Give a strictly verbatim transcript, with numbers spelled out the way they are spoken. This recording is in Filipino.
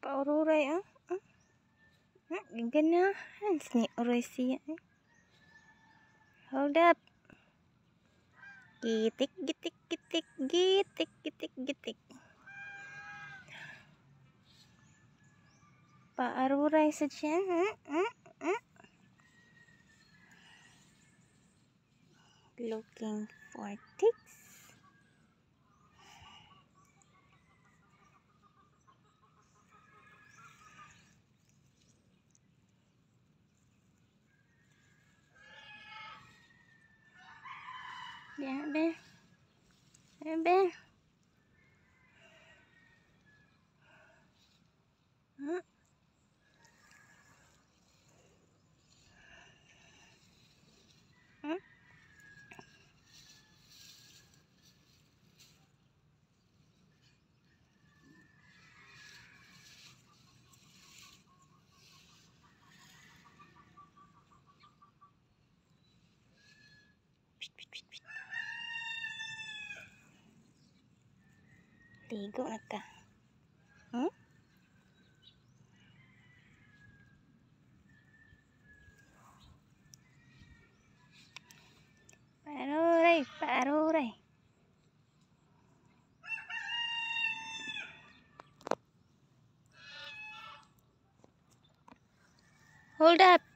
paururay ah. Ah, ah ganahan ni uray siya. Eh. Hold up. Gitik, gitik, gitik, gitik, gitik, gitik. Paururay sa siya. Ah, ah, ah. Looking for ticks. Yeah, be. Yeah, be. Huh? Huh? Ligo na ka. Hmm? Paruray, paruray. Hold up.